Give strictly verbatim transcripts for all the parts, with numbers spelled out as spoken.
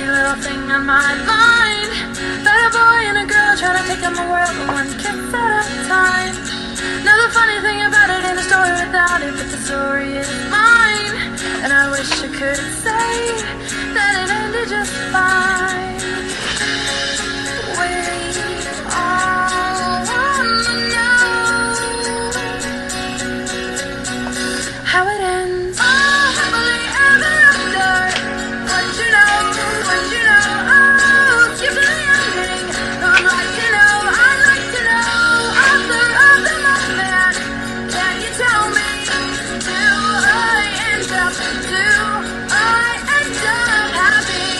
little thing on my mind. But a boy and a girl try to take on the world one kiss at a time. Now the funny thing about it ain't a story without it, but the story is mine. And I wish I could say that it ended just fine. We all wanna know how it ends. Oh, happily ever after. What you know, what you know, oh, skip to the ending. Who'd like to know, I'd like to know. Author of the moment, can you tell me? Do I end up, do I end up happy?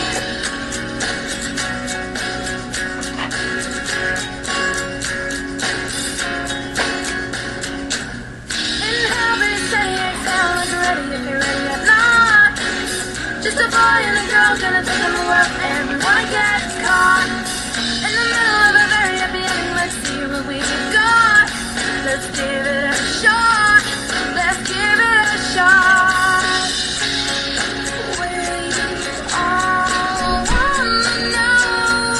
In happy, steady, exhale, like ready if you're ready or not. Just a boy and a girl gonna take on the world and wanna get caught in the middle of a very happy ending. Let's see what we got. Let's give it a shot. Let's give it a shot. We all wanna know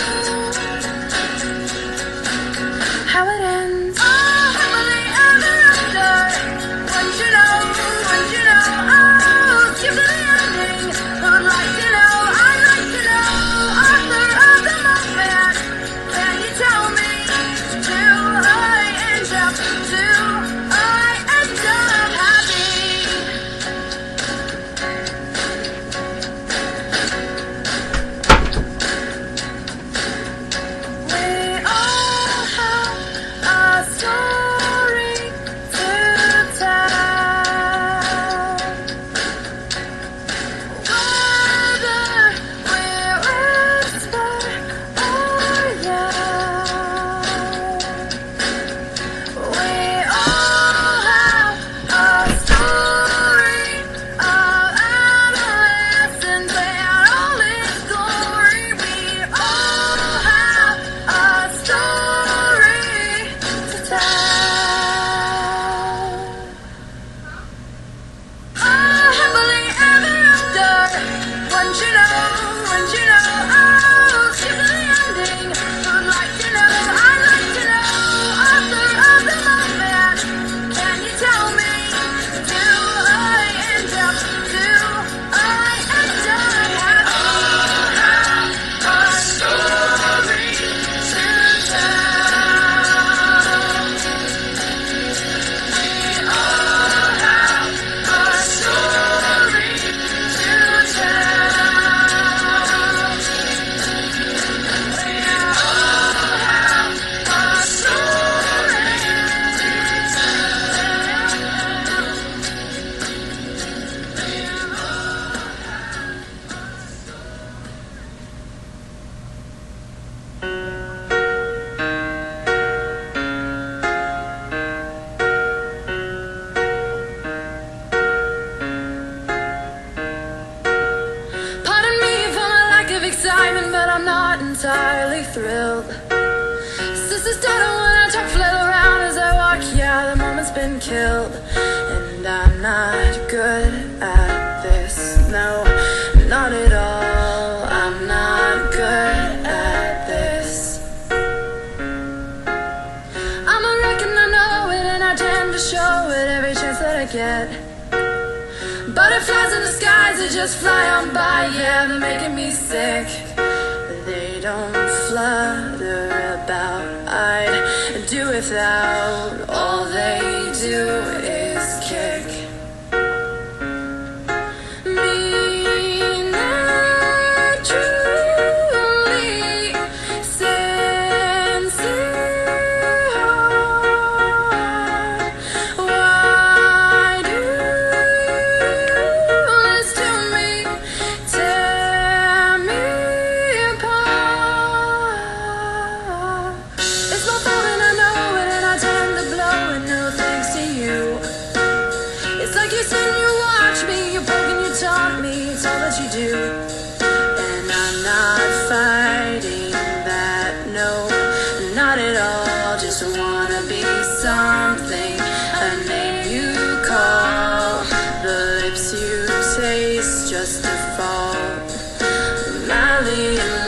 how it ends. Oh, happily ever after. What you know, what you know, oh, skip to the ending. Who'd like to know, I'd like to know. Author of the moment, can you tell me? Do I end up, do I end up happy? We all have a story to tell. Whether we whisper or yell, we all have a story of adolescence and all its glory. We all have a story to tell. Oh, happily ever after. Once you know, once you know, oh, skip to the ending. Who'd like to know, I'd like to know. Author of the moment, can you tell me? Do I end up, do I end up happy? A story to tell. We all have a story to tell. We all have a story Pardon me for my lack of excitement, but I'm not entirely thrilled. Sister started when I talk flail around as I walk. Yeah, the moment's been killed, and I'm not good at this. No, not at all. I'm not good at this. I'm a wreck and I know it, and I tend to show it every chance that I get. Butterflies in the skies, they just fly on by, yeah, they're making me sick. They don't flutter about, I'd do without. All they do is kick me naturally sincere. Why do this to me? Tear me apart. It's my fault and I know it, and I tend to blow it. No thanks to you. early in